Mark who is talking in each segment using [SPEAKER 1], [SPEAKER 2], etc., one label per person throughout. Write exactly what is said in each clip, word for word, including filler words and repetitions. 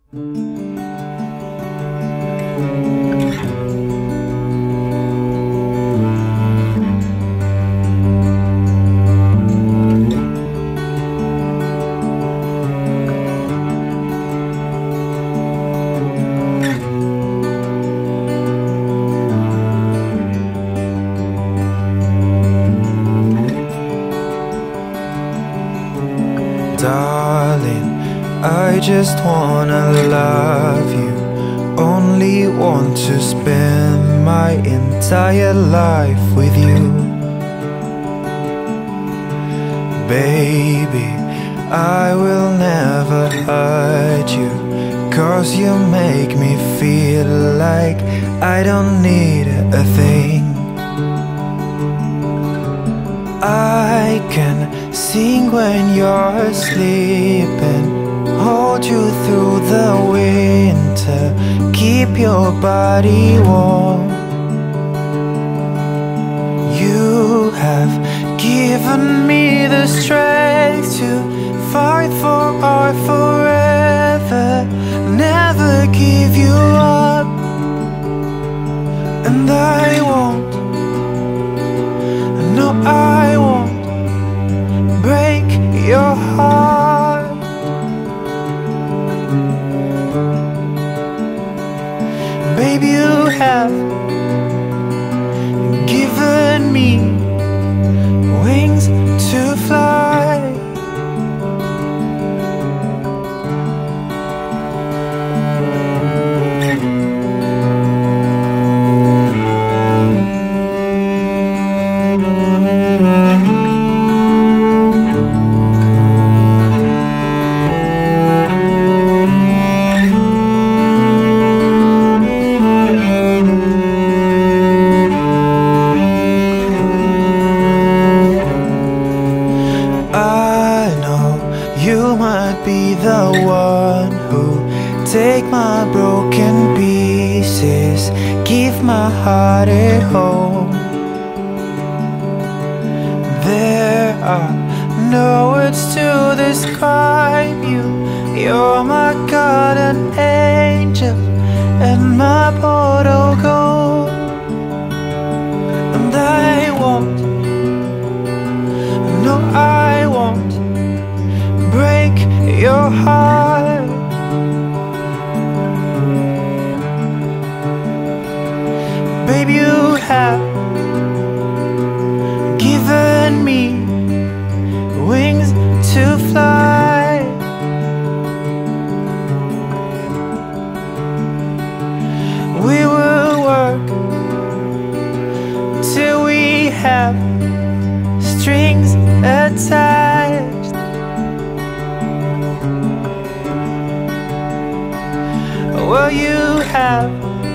[SPEAKER 1] Darling, I just wanna love you. Only want to spend my entire life with you. Baby, I will never hurt you, 'cause you make me feel like I don't need a thing. I can sing when you're sleeping, hold you through the winter, keep your body warm. You have given me the strength to fight for our forever, never give you up. And I won't, no I won't break your heart. Baby, you have given me wings to fly. You might be the one who take my broken pieces, give my heart a home. There are no words to describe you. You're my guardian angel and my portal gold. And I won't, no I won't break your heart. Baby, you have given me wings to fly. We will work till we have strings attached. Well, you have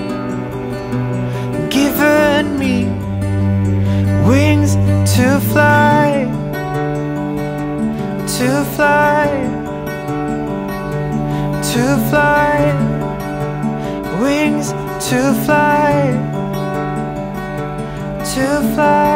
[SPEAKER 1] given me wings to fly, to fly, to fly, wings to fly, to fly.